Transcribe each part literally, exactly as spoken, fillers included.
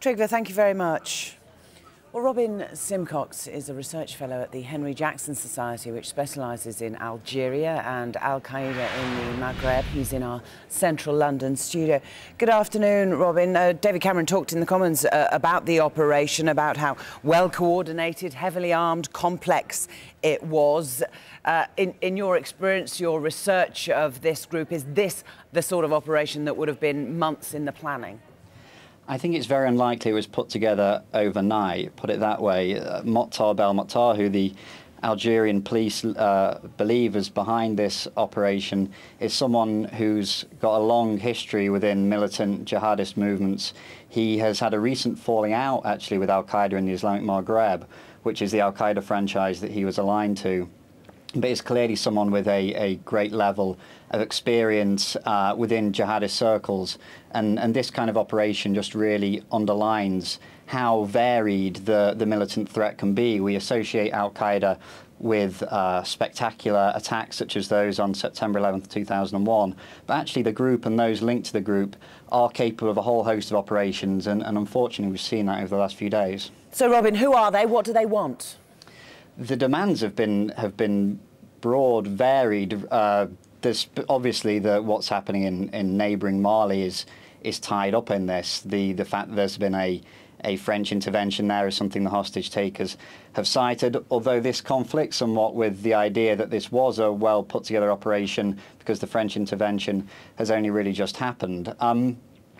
Trigva, thank you very much. Well, Robin Simcox is a research fellow at the Henry Jackson Society, which specialises in Algeria and Al-Qaeda in the Maghreb. He's in our central London studio. Good afternoon, Robin. Uh, David Cameron talked in the Commons uh, about the operation, about how well-coordinated, heavily armed, complex it was. Uh, in, in your experience, your research of this group, is this the sort of operation that would have been months in the planning? I think it's very unlikely it was put together overnight, put it that way. Uh, Mokhtar Belmokhtar, who the Algerian police uh, believe is behind this operation, is someone who's got a long history within militant jihadist movements. He has had a recent falling out, actually, with Al-Qaeda in the Islamic Maghreb, which is the Al-Qaeda franchise that he was aligned to. But is clearly someone with a, a great level of experience uh, within jihadist circles. And, and this kind of operation just really underlines how varied the, the militant threat can be. We associate Al-Qaeda with uh, spectacular attacks such as those on September eleventh, two thousand one. But actually the group and those linked to the group are capable of a whole host of operations. And, and unfortunately, we've seen that over the last few days. So, Robin, who are they? What do they want? The demands have been have been broad, varied. Uh, there's obviously the what's happening in, in neighbouring Mali is is tied up in this. The the fact that there's been a a French intervention there is something the hostage takers have cited. Although this conflicts somewhat with the idea that this was a well put together operation because the French intervention has only really just happened. Um,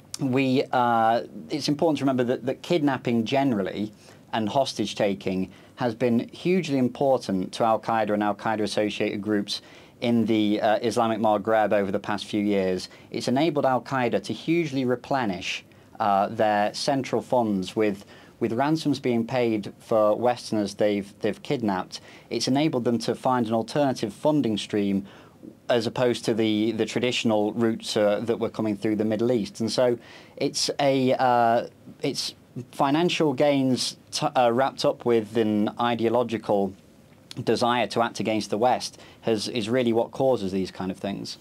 we uh, it's important to remember that, that kidnapping generally and hostage taking has been hugely important to Al-Qaeda and Al-Qaeda-associated groups in the uh, Islamic Maghreb over the past few years. It's enabled Al-Qaeda to hugely replenish uh, their central funds with with ransoms being paid for Westerners they've they've kidnapped. It's enabled them to find an alternative funding stream as opposed to the the traditional routes uh, that were coming through the Middle East. And so it's a uh, it's financial gains t uh, wrapped up with an ideological desire to act against the West has, is really what causes these kind of things.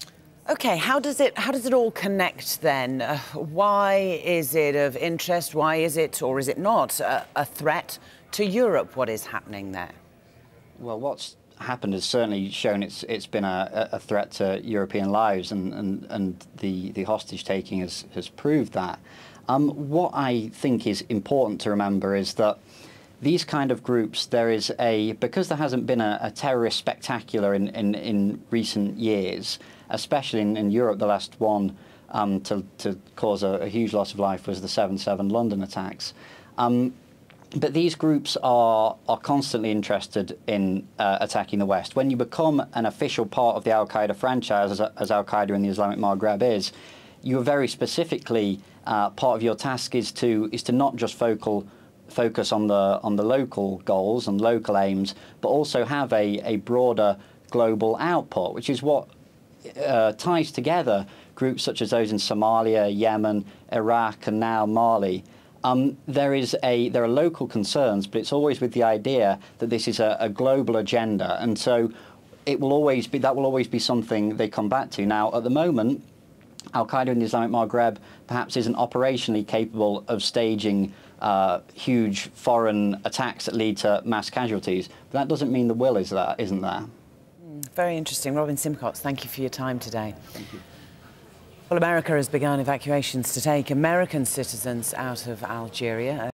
OK, how does it, how does it all connect then? Uh, why is it of interest? Why is it, or is it not, a, a threat to Europe, what is happening there? Well, what's happened has certainly shown it's, it's been a, a threat to European lives, and, and, and the, the hostage-taking has, has proved that. Um, what I think is important to remember is that these kind of groups, there is a, because there hasn't been a, a terrorist spectacular in, in, in recent years, especially in, in Europe, the last one um, to, to cause a, a huge loss of life was the seven seven London attacks. Um, but these groups are, are constantly interested in uh, attacking the West. When you become an official part of the Al-Qaeda franchise, as, as Al-Qaeda in the Islamic Maghreb is, you are very specifically, uh, part of your task is to is to not just focal, focus on the on the local goals and local aims, but also have a, a broader global output, which is what uh, ties together groups such as those in Somalia, Yemen, Iraq, and now Mali. Um, there is a there are local concerns, but it's always with the idea that this is a, a global agenda, and so it will always be that will always be something they come back to. Now, at the moment, Al-Qaeda in the Islamic Maghreb perhaps isn't operationally capable of staging uh, huge foreign attacks that lead to mass casualties. But that doesn't mean the will is there, isn't there? Mm, very interesting. Robin Simcox, thank you for your time today. Thank you. Well, America has begun evacuations to take American citizens out of Algeria.